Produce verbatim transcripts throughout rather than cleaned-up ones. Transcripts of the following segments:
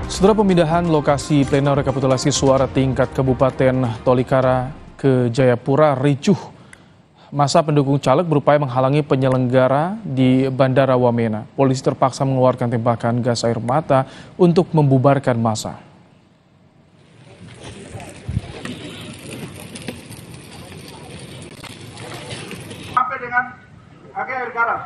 Setelah pemindahan lokasi pleno rekapitulasi suara tingkat Kabupaten Tolikara ke Jayapura ricuh, massa pendukung caleg berupaya menghalangi penyelenggara di Bandara Wamena. Polisi terpaksa mengeluarkan tembakan gas air mata untuk membubarkan massa. Sampai dengan akhir garam.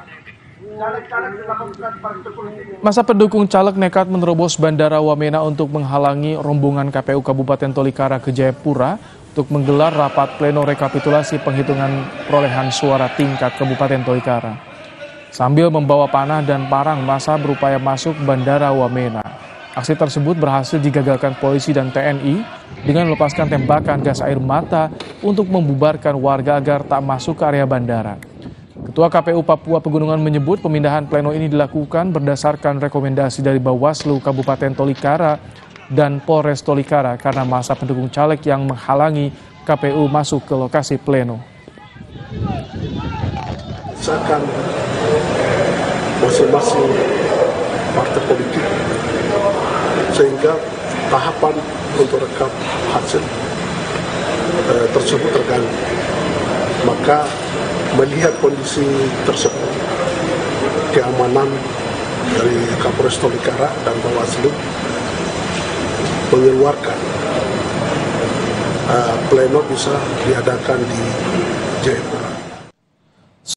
Masa pendukung caleg nekat menerobos Bandara Wamena untuk menghalangi rombongan K P U Kabupaten Tolikara ke Jayapura untuk menggelar rapat pleno rekapitulasi penghitungan perolehan suara tingkat Kabupaten Tolikara. Sambil membawa panah dan parang, massa berupaya masuk Bandara Wamena. Aksi tersebut berhasil digagalkan polisi dan T N I dengan melepaskan tembakan gas air mata untuk membubarkan warga agar tak masuk ke area bandara. Ketua K P U Papua Pegunungan menyebut pemindahan pleno ini dilakukan berdasarkan rekomendasi dari Bawaslu Kabupaten Tolikara dan Polres Tolikara karena massa pendukung caleg yang menghalangi K P U masuk ke lokasi pleno. Misalkan masing-masing partai politik sehingga tahapan untuk rekap hasil eh, tersebut terganggu. Maka melihat kondisi tersebut, keamanan dari Kapolres Tolikara dan Bawaslu mengeluarkan uh, pleno bisa diadakan di Jayapura.